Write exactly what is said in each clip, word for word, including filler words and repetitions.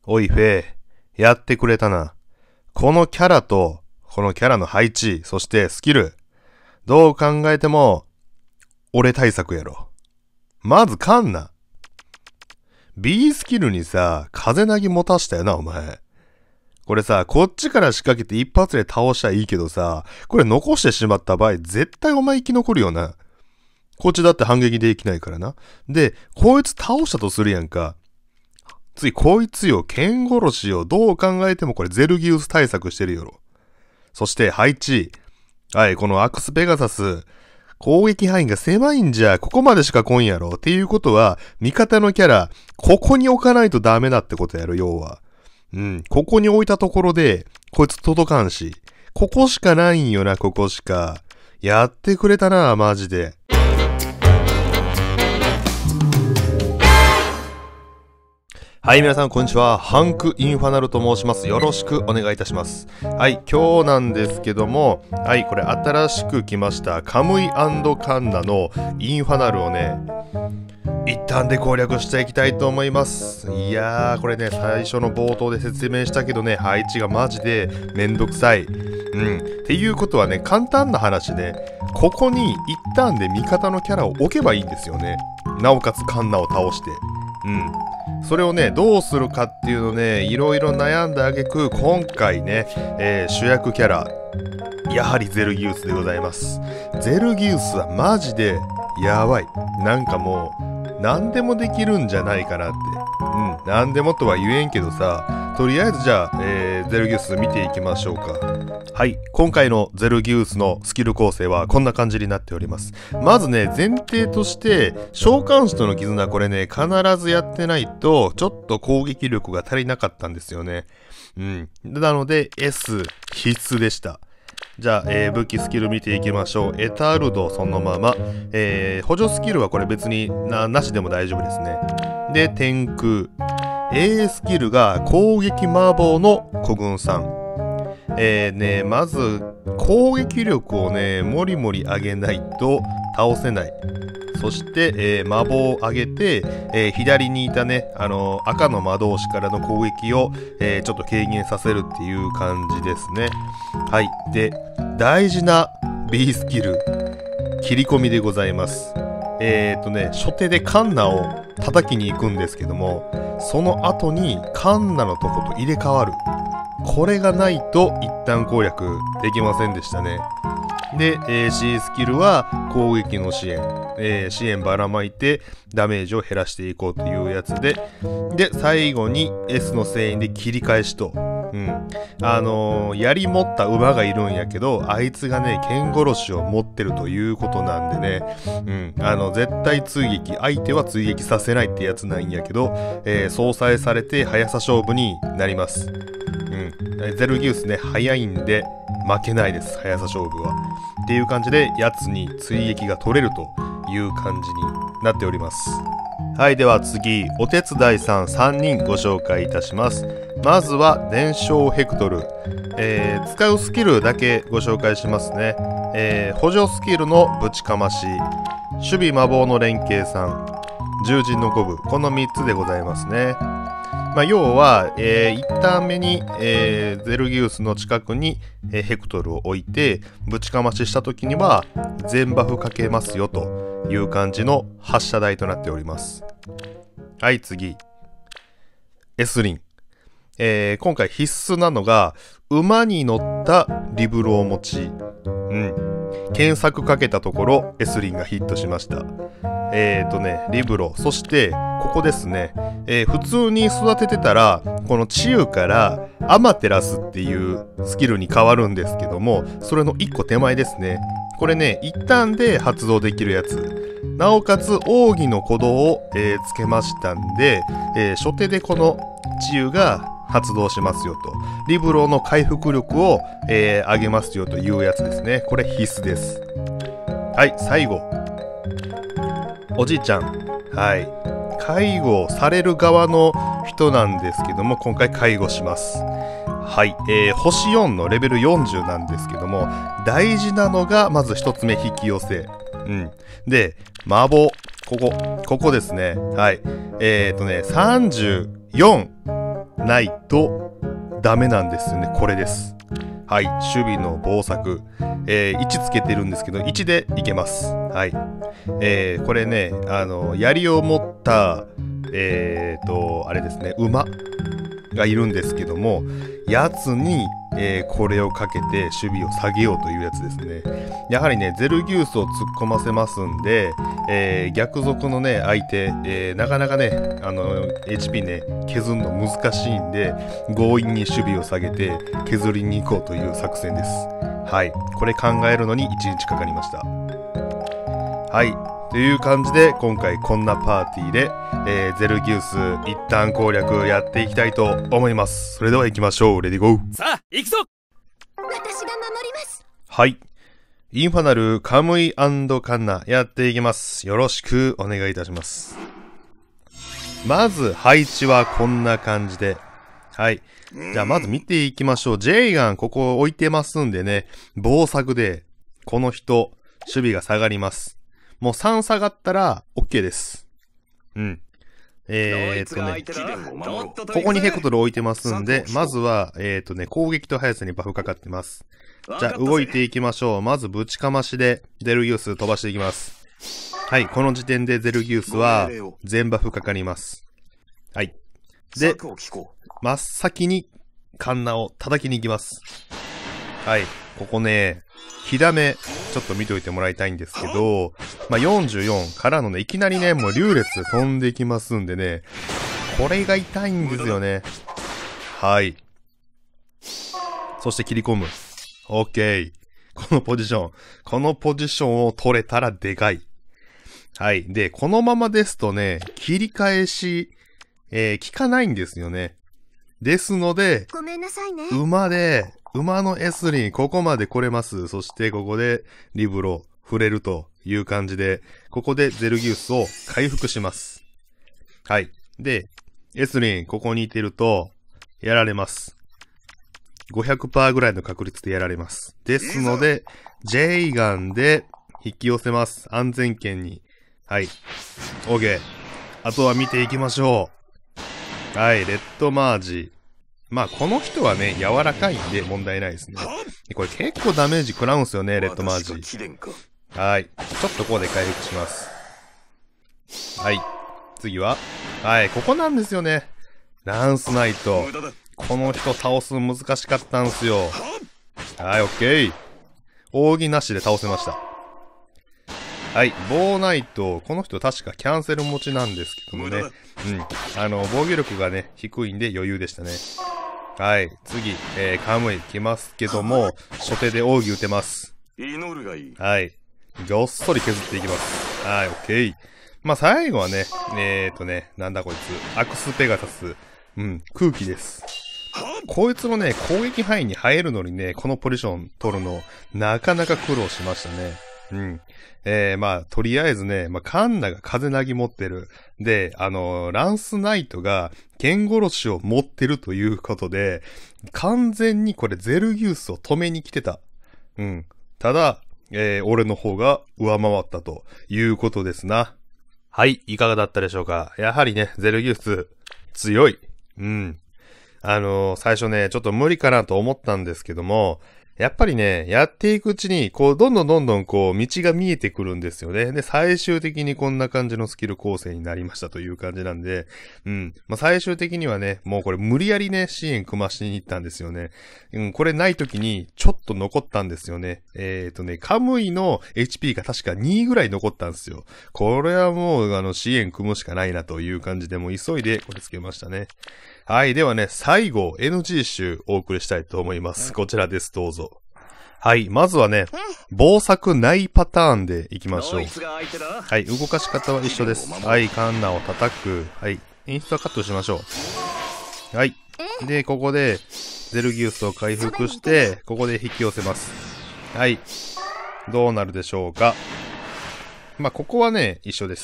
おいフェイ、やってくれたな。このキャラと、このキャラの配置、そしてスキル。どう考えても、俺対策やろ。まずカンナ。B スキルにさ、風投げ持たしたよな、お前。これさ、こっちから仕掛けて一発で倒したらいいけどさ、これ残してしまった場合、絶対お前生き残るよな。こっちだって反撃できないからな。で、こいつ倒したとするやんか。ついこいつよ、剣殺しよ、どう考えてもこれゼルギウス対策してるよろ。そして配置。はい、このアクスペガサス、攻撃範囲が狭いんじゃ、ここまでしか来んやろ。っていうことは、味方のキャラ、ここに置かないとダメだってことやろ、要は。うん、ここに置いたところで、こいつ届かんし。ここしかないんよな、ここしか。やってくれたな、マジで。はい、皆さん、こんにちは。ハンク・インファナルと申します。よろしくお願いいたします。はい、今日なんですけども、はい、これ新しく来ました、カムイ&カンナのインファナルをね、一旦で攻略していきたいと思います。いやー、これね、最初の冒頭で説明したけどね、配置がマジでめんどくさい。うん。っていうことはね、簡単な話で、ここに一旦で味方のキャラを置けばいいんですよね。なおかつカンナを倒して。うん。それをね、どうするかっていうのね、いろいろ悩んだ挙句、今回ね、えー、主役キャラ、やはりゼルギウスでございます。ゼルギウスはマジでやばい。なんかもう、何でもできるんじゃないかなって。うん、何でもとは言えんけどさ、とりあえずじゃあ、えー、ゼルギウス見ていきましょうか。はい、今回のゼルギウスのスキル構成はこんな感じになっております。まずね、前提として、召喚士との絆、これね、必ずやってないと、ちょっと攻撃力が足りなかったんですよね。うん。なので、S 必須でした。じゃあ、えー、武器スキル見ていきましょう。エタルドそのまま。えー、補助スキルはこれ別に な, なしでも大丈夫ですね。で、天空。A スキルが攻撃魔法の古軍さん。えーね、まず攻撃力をね、もりもり上げないと倒せない。そして、えー、魔法を上げて、えー、左にいたね、あのー、赤の魔導士からの攻撃を、えー、ちょっと軽減させるっていう感じですね。はい。で、大事な B スキル、切り込みでございます。えーとね、初手でカンナを叩きに行くんですけども、その後にカンナのとこと入れ替わる。これがないと一旦攻略できませんでしたね。で、えー、C スキルは攻撃の支援、えー、支援ばらまいてダメージを減らしていこうというやつで、で、最後に S の聖印で切り返しと、うん。あのー、槍持った馬がいるんやけど、あいつがね、剣殺しを持ってるということなんでね、うん。あの、絶対追撃、相手は追撃させないってやつなんやけど、えー、相殺されて速さ勝負になります。うん。ゼルギウスね、速いんで、負けないです、速さ勝負は。っていう感じで、やつに追撃が取れるという感じになっております。はい、では次、お手伝いさんさんにんご紹介いたします。まずは、伝承ヘクトル。えー、使うスキルだけご紹介しますね。えー、補助スキルのぶちかまし、守備魔法の連携さん、獣人の五分、このみっつでございますね。まあ、要は、えー、いちターン目に、えー、ゼルギウスの近くに、えー、ヘクトルを置いて、ぶちかましした時には、全バフかけますよという感じの発射台となっております。はい、次。エスリン。えー、今回必須なのが、馬に乗ったリブロを持ち、うん。検索かけたところ、エスリンがヒットしました。えーとね、リブロ。そして、ここですね。えー、普通に育ててたら、この治癒からアマテラスっていうスキルに変わるんですけども、それのいっこ手前ですね。これね、一旦で発動できるやつ。なおかつ、奥義の鼓動を、えー、つけましたんで、えー、初手でこの治癒が発動しますよと。リブロの回復力を、えー、上げますよというやつですね。これ必須です。はい、最後。おじいちゃん。はい。介護される側の人なんですけども、今回介護します。はい、えー、星よんのレベルよんじゅうなんですけども、大事なのがまず一つ目、引き寄せ。うん。で、魔法。ここ、ここですね。はい。えーとね、さんじゅうよんないとダメなんですよね。これです。はい。守備の防作。えー、いちつけてるんですけど、いちでいけます。はい。えー、これね、あの、槍を持った、えーと、あれですね、馬がいるんですけども、やつに、えー、これをかけて守備を下げようというやつですね。やはりね、ゼルギウスを突っ込ませますんで、えー、逆賊のね、相手、えー、なかなかね、あの、エイチピー ね、削るの難しいんで、強引に守備を下げて削りに行こうという作戦です。はい。これ考えるのにいちにちかかりました。はい。という感じで、今回こんなパーティーで、えー、ゼルギウス一旦攻略やっていきたいと思います。それでは行きましょう。レディゴー。 さあ、行くぞ。 私が守ります。 はい。インファナルカムイ&カンナやっていきます。よろしくお願いいたします。まず配置はこんな感じで。はい。じゃあまず見ていきましょう。ジェイガンここ置いてますんでね、防作でこの人、守備が下がります。もうさん下がったら OK です。うん。えーっとね、ここにヘクトル置いてますんで、まずは、えーっとね、攻撃と速さにバフかかってます。じゃあ動いていきましょう。まずぶちかましでゼルギウス飛ばしていきます。はい、この時点でゼルギウスは全バフかかります。はい。で、真っ先にカンナを叩きに行きます。はい、ここね、火ダメ、ちょっと見ておいてもらいたいんですけど、まあ、よんじゅうよんからのね、いきなりね、もう竜列飛んできますんでね、これが痛いんですよね。はい。そして切り込む。OK。このポジション。このポジションを取れたらでかい。はい。で、このままですとね、切り返し、えー、効かないんですよね。ですので、 ごめんなさいね。 馬で、馬のエスリン、ここまで来れます。そしてここでリブロ、触れるという感じで、ここでゼルギウスを回復します。はい。で、エスリン、ここにいてると、やられます。ごひゃくパーセント ぐらいの確率でやられます。ですので、ジェイガンで引き寄せます。安全圏に。はい。OK。あとは見ていきましょう。はい、レッドマージ。まあ、この人はね、柔らかいんで問題ないですね。これ結構ダメージ食らうんすよね、レッドマージ。はい。ちょっとここで回復します。はい。次ははい、ここなんですよね。ランスナイト。この人倒すの難しかったんすよ。はい、オッケー。扇なしで倒せました。はい、ボーナイト。この人確かキャンセル持ちなんですけどもね。うん。あの、防御力がね、低いんで余裕でしたね。はい、次、えー、カムイ来ますけども、初手で扇打てます。はい。ごっそり削っていきます。はい、オッケー。まあ、最後はね、えーとね、なんだこいつ。アクスペガサス。うん、空気です。こいつもね、攻撃範囲に入るのにね、このポジション取るの、なかなか苦労しましたね。うん。えー、まあ、とりあえずね、まあ、カンナが風なぎ持ってる。で、あのー、ランスナイトが剣殺しを持ってるということで、完全にこれゼルギウスを止めに来てた。うん。ただ、えー、俺の方が上回ったということですな。はい、いかがだったでしょうか。やはりね、ゼルギウス、強い。うん。あのー、最初ね、ちょっと無理かなと思ったんですけども、やっぱりね、やっていくうちに、こう、どんどんどんどん、こう、道が見えてくるんですよね。で、最終的にこんな感じのスキル構成になりましたという感じなんで、うん。まあ、最終的にはね、もうこれ無理やりね、支援組ましに行ったんですよね。うん、これない時に、ちょっと残ったんですよね。えっとね、カムイの エイチピー が確かにぐらい残ったんですよ。これはもう、あの、支援組むしかないなという感じで、もう急いでこれつけましたね。はい。ではね、最後、エヌジー 集お送りしたいと思います。こちらです。どうぞ。はい。まずはね、防作ないパターンでいきましょう。はい。動かし方は一緒です。はい。カンナを叩く。はい。演出はカットしましょう。はい。で、ここで、ゼルギウスを回復して、ここで引き寄せます。はい。どうなるでしょうか。まあ、ここはね、一緒です。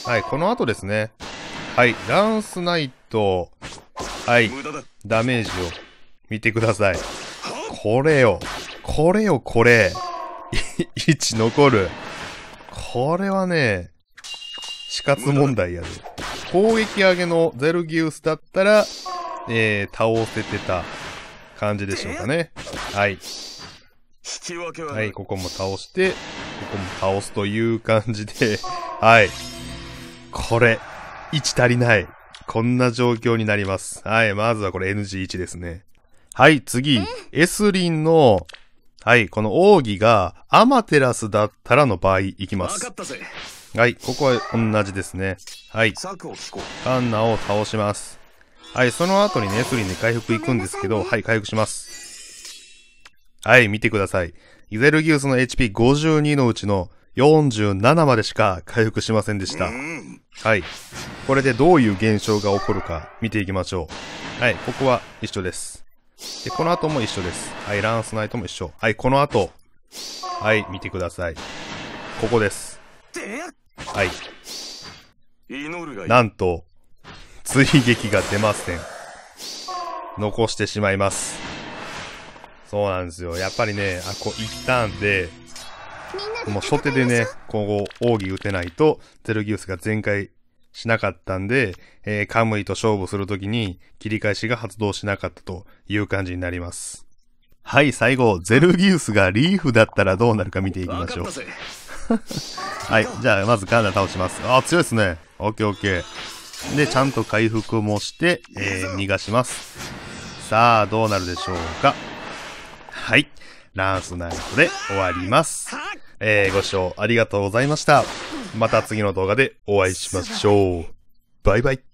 はい。この後ですね。はい。ランスナイト。はい。ダメージを見てください。これよ。これよ、これ。いち残る。これはね、死活問題やで。攻撃上げのゼルギウスだったら、 えー、倒せてた感じでしょうかね。はい。はい、ここも倒して、ここも倒すという感じで、はい。これ、いち足りない。こんな状況になります。はい、まずはこれ エヌジーワン ですね。はい、次、エスリンの、はい、この奥義がアマテラスだったらの場合いきます。はい、ここは同じですね。はい。カンナを倒します。はい、その後にね、エスリンで回復いくんですけど、はい、回復します。はい、見てください。イゼルギウスの エイチピーごじゅうに のうちのよんじゅうななまでしか回復しませんでした。はい。これでどういう現象が起こるか見ていきましょう。はい、ここは一緒です。で、この後も一緒です。はい、ランスナイトも一緒。はい、この後。はい、見てください。ここです。はい。なんと、追撃が出ません。残してしまいます。そうなんですよ。やっぱりね、あ、こう、一旦で、もう初手でね、こう、奥義打てないと、ゼルギウスが全開しなかったんで、えー、カムイと勝負するときに、切り返しが発動しなかったという感じになります。はい、最後、ゼルギウスがリーフだったらどうなるか見ていきましょう。はい、じゃあ、まずカンナ倒します。あー、強いですね。オッケーオッケー。で、ちゃんと回復もして、えー、逃がします。さあ、どうなるでしょうか。はい。ランスナイトで終わります。えー、ご視聴ありがとうございました。また次の動画でお会いしましょう。バイバイ。